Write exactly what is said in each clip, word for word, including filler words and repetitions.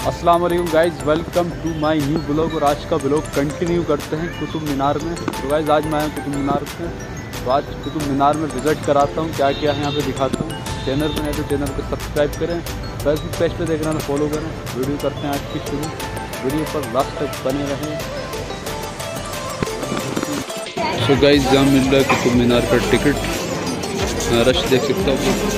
अस्सलाम वालेकुम guys, welcome to my new blog. और आज का ब्लॉग कंटिन्यू करते हैं कुतुब मीनार में। तो गाइज़ आज मैं आया कुतुब मीनार पे, तो आज कुतुब मीनार में विज़िट कराता हूँ, क्या क्या है यहाँ पे दिखाता हूँ। चैनल पे नहीं तो चैनल पे सब्सक्राइब करें, फेसबुक पेज पे देख रहे हैं तो फॉलो करें। वीडियो करते हैं आज की शुरू, वीडियो पर लास्ट तक बने रहें। सो गाइज़ यहाँ मिल रहा है कुतुब मीनार का टिकट, रश देख सकते हो।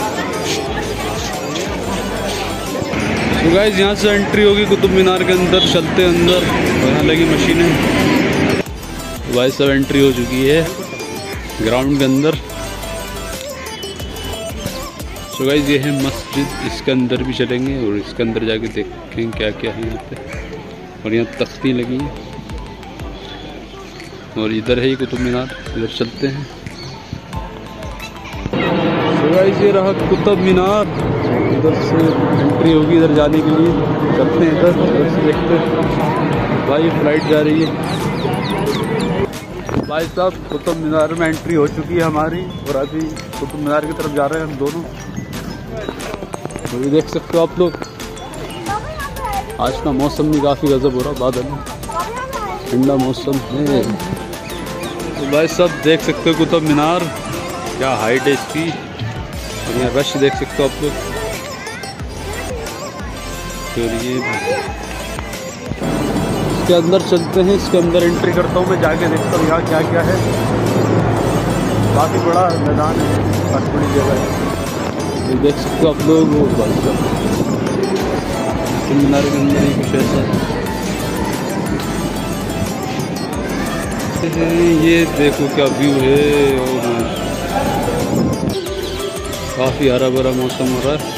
तो गाइस यहाँ से एंट्री होगी कुतुब मीनार के अंदर, चलते हैं अंदर और यहाँ लगी मशीनें। तो भाई सब एंट्री हो चुकी है ग्राउंड के अंदर। तो गाइस ये है मस्जिद, इसके अंदर भी चलेंगे और इसके अंदर जाके देखेंगे क्या क्या है यहाँ पे। और यहाँ तख्ती लगी है और इधर है ये कुतुब मीनार, इधर चलते हैं। तो गाइस ये रहा कुतुब मीनार, इधर से एंट्री होगी इधर जाने के लिए। चलते हैं इधर, इधर से देखते हैं। भाई फ्लाइट जा रही है। भाई साहब कुतुब मीनार में एंट्री हो चुकी है हमारी और अभी कुतुब मीनार की तरफ जा रहे हैं हम दोनों। तो ये देख सकते हो आप लोग, आज का मौसम भी काफ़ी गजब हो रहा, बादल ठंडा मौसम है। तो भाई साहब देख सकते हो कुतुब मीनार, क्या हाइट है इसकी। और यहाँ रश देख सकते हो आप लोग। फिर ये इसके अंदर चलते हैं, इसके अंदर एंट्री करता हूँ मैं, जाके देखता हूँ यहाँ क्या क्या है। काफ़ी बड़ा मैदान है, काफ़ी बड़ी जगह है, ये देख सकते हो आप लोग। वो मीनार के अंदर ही कुछ ऐसा है। ये देखो क्या व्यू है, और काफ़ी हरा भरा मौसम हो रहा है।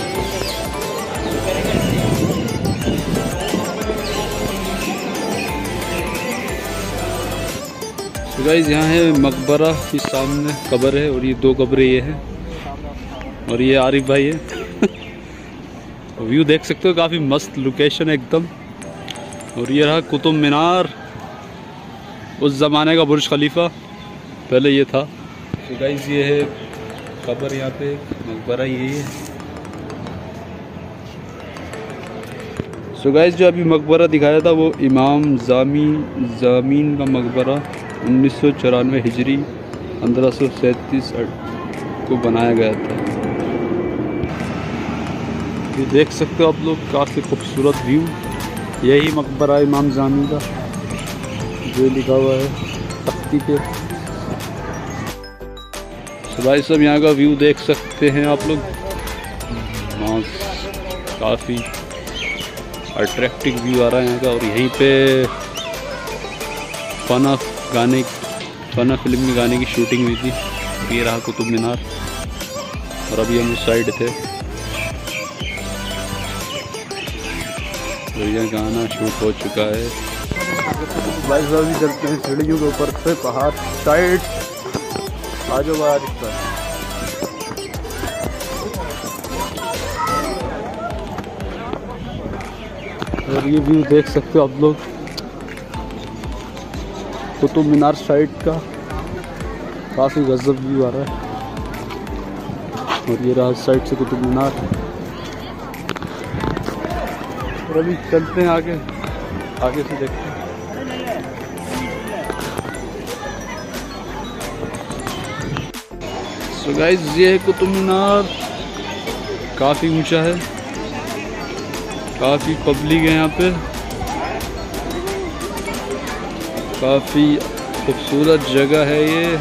तो गाइस यहाँ है मकबरा, इस सामने कब्र है और ये दो कब्रें ये हैं और ये आरिफ भाई है। व्यू देख सकते हो, काफ़ी मस्त लोकेशन है एकदम। और ये रहा कुतुब मीनार, उस ज़माने का बुर्ज खलीफा पहले ये था। तो गाइस ये है कब्र, यहाँ पे मकबरा ये है। सो गाइस जो अभी मकबरा दिखाया था वो इमाम जामी जामीन का मकबरा उन्नीस सौ चौरानवे हिजरी पंद्रह सौ सैंतीस को बनाया गया था। ये देख सकते हो आप लोग, काफ़ी खूबसूरत व्यू। यही मकबरा इमाम जामी का जो लिखा हुआ है तख्ती पे। तो भाई सब यहाँ का व्यू देख सकते हैं आप लोग, काफ़ी अट्रैक्टिव व्यू आ रहा है यहाँ का। और यहीं पे फना गाने फना फिल्म के गाने की शूटिंग हुई थी। ये रहा कुतुब मीनार और अभी हम उस साइड थे तो ये गाना शूट हो चुका है। भाई साहब भी चलते हैं सीढ़ियों के ऊपर से पहाड़ साइड। आजो बाहर इस पर और ये व्यू देख सकते हो आप लोग कुतुब मीनार साइड का, काफ़ी गजब व्यू आ रहा है। और ये रहा साइड से कुतुब मीनार। और अभी चलते हैं आगे, आगे से देखते हैं। सो गाइस ये है कुतुब मीनार, काफ़ी ऊंचा है, काफ़ी पब्लिक है यहाँ पे, काफ़ी खूबसूरत जगह है ये।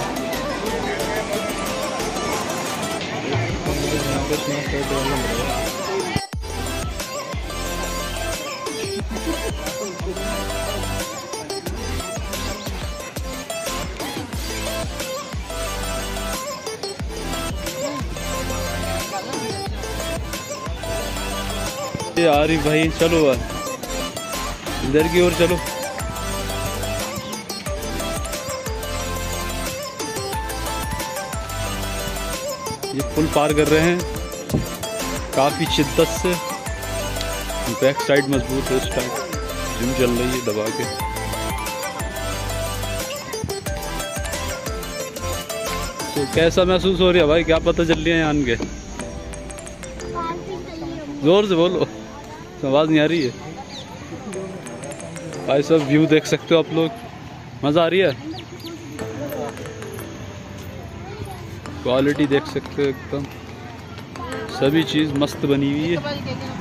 ये आरिफ भाई चलो इधर की ओर चलो। ये पुल पार कर रहे हैं काफ़ी शिद्दत से, बैक साइड मजबूत है, इस टाइम जिम चल रही है दबा के। तो कैसा महसूस हो रहा है भाई, क्या पता चल रही है आन के? जोर से बोलो। आवाज़ नहीं आ रही है भाई साहब। व्यू देख सकते हो आप लोग, मज़ा आ रही है। क्वालिटी देख सकते हो एकदम, सभी चीज़ मस्त बनी हुई है।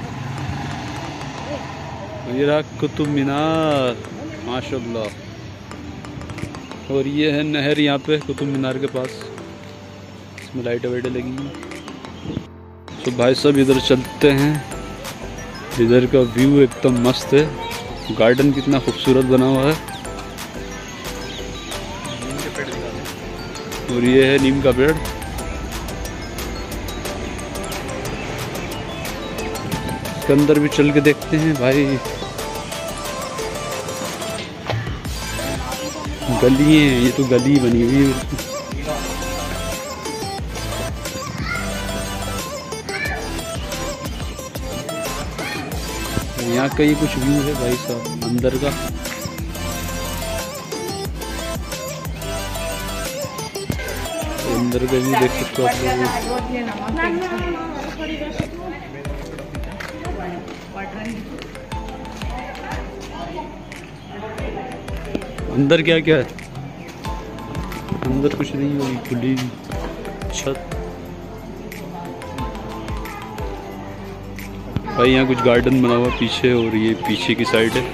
ये रहा कुतुब मीनार माशाल्लाह, और ये है नहर यहाँ पे कुतुब मीनार के पास, इसमें लाइटें वाइटें लगी हैं। तो भाई साहब इधर चलते हैं, इधर का व्यू एकदम मस्त है। गार्डन कितना खूबसूरत बना हुआ है, और ये है नीम का पेड़। इसके अंदर भी चल के देखते हैं भाई। गली है, ये तो गली बनी हुई है। यहाँ का ये कुछ व्यू है भाई साहब अंदर का। अंदर का व्यू देख सकते हो आप लोग। अंदर क्या क्या है? अंदर कुछ नहीं होगी, खुली छत। भाई यहाँ कुछ गार्डन बना हुआ पीछे, और ये पीछे की साइड है।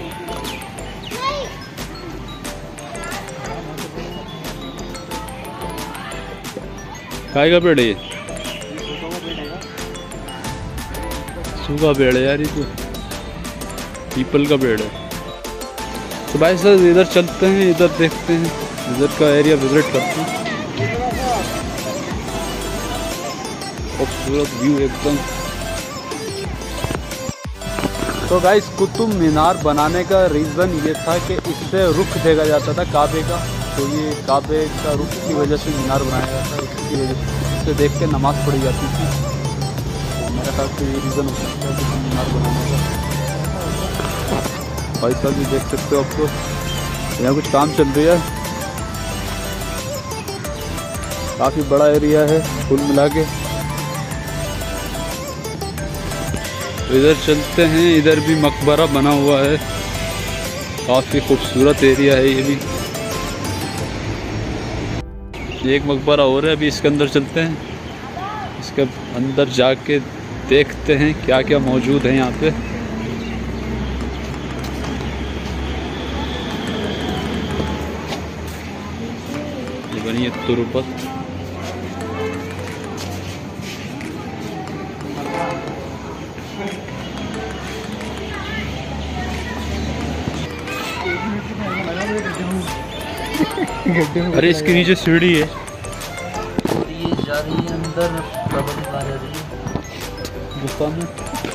काय का पेड़ है ये? सूखा पेड़ है यार, ये तो पीपल का पेड़ है। तो भाई साहब इधर चलते हैं, इधर देखते हैं, इधर का एरिया विजिट करते हैं। खूबसूरत व्यू एकदम। तो गाइस कुतुब मीनार बनाने का रीज़न ये था कि इससे रुख देखा जाता था काबे का, तो ये काबे का रुख की वजह से मीनार बनाया गया था। इसकी वजह से इसे देख के नमाज़ पढ़ी जाती थी। तो मेरे ख्याल से ये रीज़न हो सकता है कुतुब मीनार बनाने का। भाई साहब भी देख सकते हो आप, तो यहाँ कुछ काम चल रहा है। काफ़ी बड़ा एरिया है कुल मिला के। तो इधर चलते हैं, इधर भी मकबरा बना हुआ है, काफ़ी खूबसूरत एरिया है ये भी। एक मकबरा और है, अभी इसके अंदर चलते हैं, इसके अंदर जाके देखते हैं क्या क्या मौजूद है यहाँ पे। ये बनी है तुरुपत। अरे इसके नीचे सीढ़ी है, ये जा रही है अंदर, गुफा में।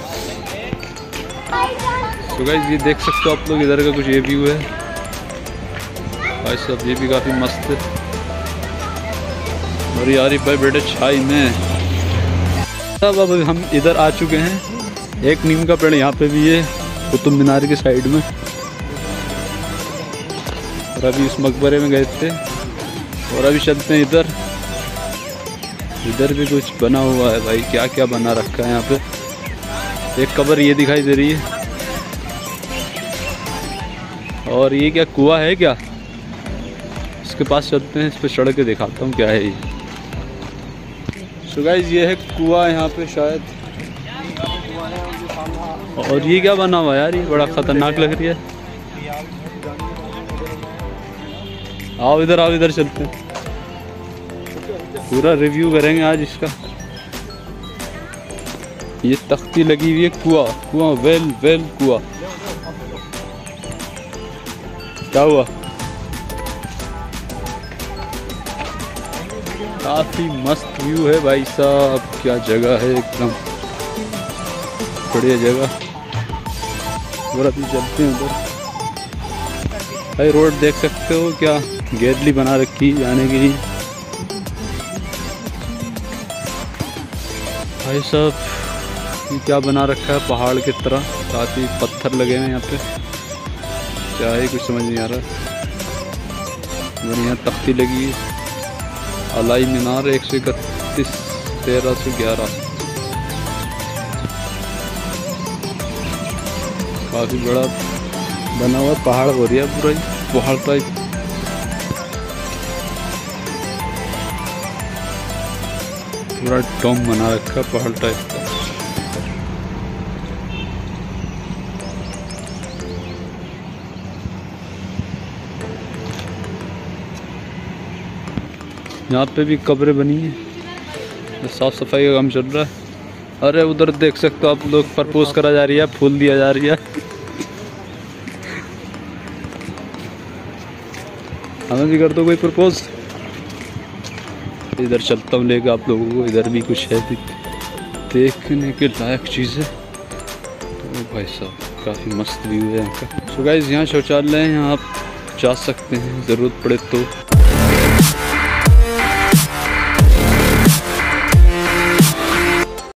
तो गाइस ये देख सकते हो आप लोग, इधर का कुछ ये व्यू है भाई साहब, ये भी काफ़ी मस्त है। और यार भाई बेटे छाई में सब। अब हम इधर आ चुके हैं, एक नीम का पेड़ यहाँ पे भी है कुतुब मीनार की साइड में। और अभी उस मकबरे में गए थे, और अभी चलते हैं इधर। इधर भी कुछ बना हुआ है भाई, क्या क्या बना रखा है यहाँ पे। एक कब्र ये दिखाई दे रही है, और ये क्या कुआं है क्या? इसके पास चलते हैं, इस पर चढ़ के दिखाता हूँ क्या है ये। सो गाइस ये है कुआं यहाँ पे शायद। और ये क्या बना हुआ यार, ये बड़ा खतरनाक लग रही है। आओ इधर आओ, इधर चलते हैं, पूरा रिव्यू करेंगे आज इसका। ये तख्ती लगी हुई है, कुआं कुआं वेल वेल कुआं। क्या हुआ? काफी मस्त व्यू है भाई साहब, क्या जगह है, एकदम बढ़िया जगह। और अभी चलते हैं उधर। भाई रोड देख सकते हो, क्या गैलरी बना रखी जाने के लिए। भाई साहब ये क्या बना रखा है पहाड़ की तरह, काफ़ी पत्थर लगे हैं यहाँ पे, क्या है कुछ समझ नहीं आ रहा। और यहाँ तख्ती लगी है, अलाई मीनार एक सौ इकतीस तेरह सौ ग्यारह। काफ़ी बड़ा बना हुआ पहाड़ हो रहा है, पूरा ही पहाड़ टाइप। पूरा डोम बना रखा पहाड़ टाइप का। यहाँ पे भी कब्रें बनी हैं, साफ सफाई का काम चल रहा है। अरे उधर देख सकते हो आप लोग, प्रपोज करा जा रही है, फूल दिया जा रही है। हमें भी कर दो कोई प्रपोज। इधर चलता हूँ लेकर आप लोगों को, इधर भी कुछ है देखने के लायक चीज़ें। तो भाई साहब काफ़ी मस्त व्यू है यहाँ का। सो गाइस यहाँ शौचालय है, यहाँ आप जा सकते हैं ज़रूरत पड़े तो।